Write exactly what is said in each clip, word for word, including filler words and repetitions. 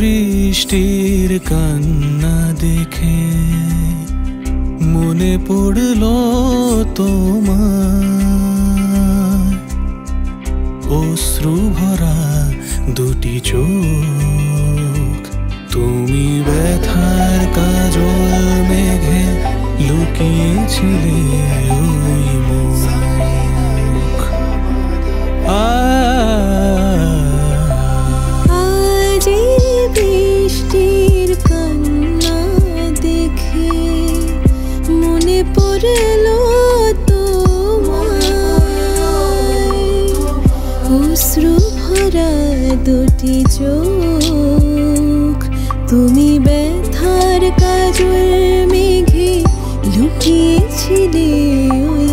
বৃষ্টির কান্না দেখে মনে পড়লো তোমার অশ্রু ভরা দুটি চোখ। তুমি ব্যথার কাজল মেঘে লুকিয়েছিলে ওই মুখ। আজ বৃষ্টির কান্না দেখে মনে পড়লো তোমার অশ্রু ভরা দুটি চোখ। তুমি ব্যথার কাজল মেঘে লুকিয়েছিলে ওই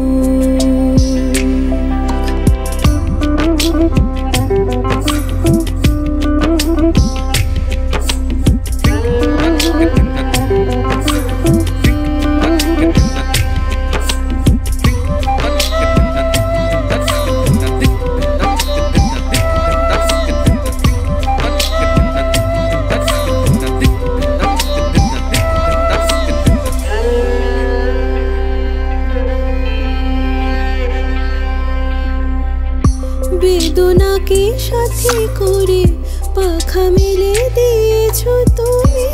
বেদনাকে সাথে করে পাখা মেলে দিয়েছো তুমি।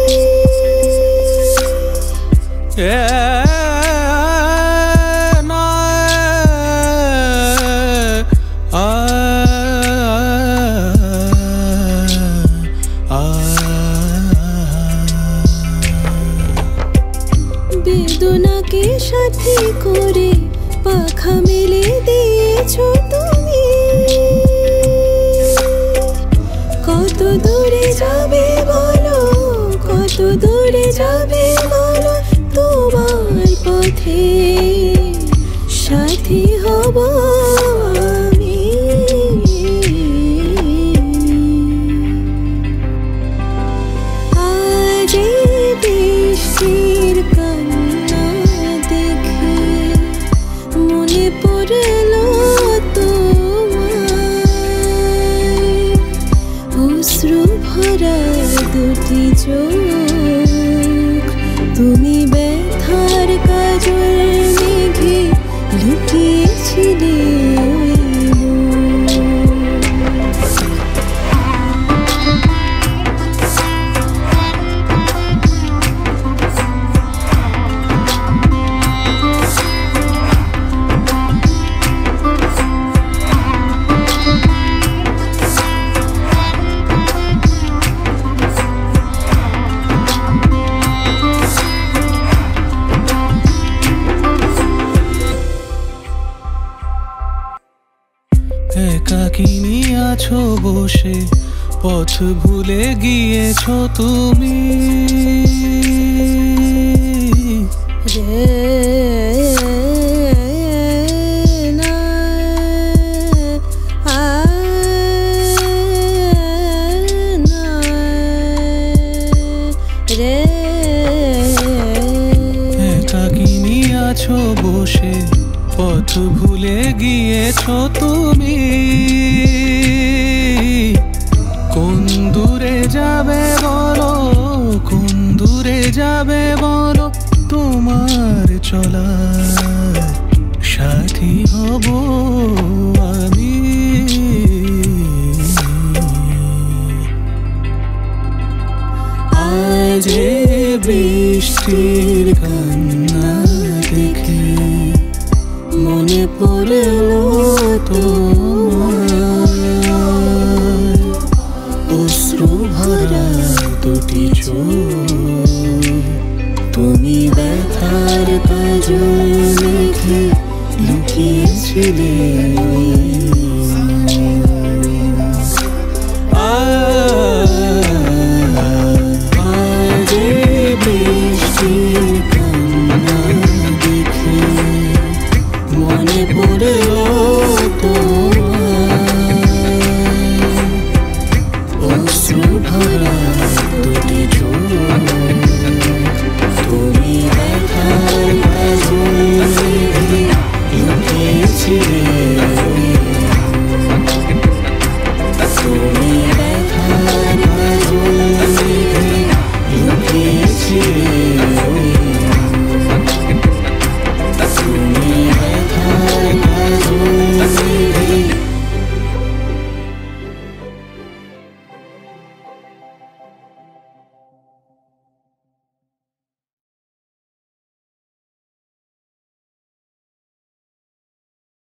বেদনাকে সাথে করে পাখা মেলে দিয়েছো তুমি। কত দূরে যাবে বলো, কত দূরে যাবে বলো, তোমার পথে সাথী হব আমি। আজ বৃষ্টির কান্না দেখে মনে পড়লো অশ্রু ভরা দুটি চোখ। তুমি ব্যথার কাজল মেঘে লুকিয়েছিলে একাকিনী আছো বসে, পথ ভুলে গিয়েছো তুমি। রে না আ না রে। একাকিনী আছো বসে, পথ ভুলে গিয়েছো তুমি। কোন দূরে যাবে বলো, কোন দূরে যাবে বলো, তোমার চলার সাথী হব আমি। আজ বৃষ্টির কান্না দেখে মনে পড়লো তোমার অশ্রু ভরা দুটি চোখ। তুমি ব্যথার কাজল মেঘে লুকিয়েছিলে।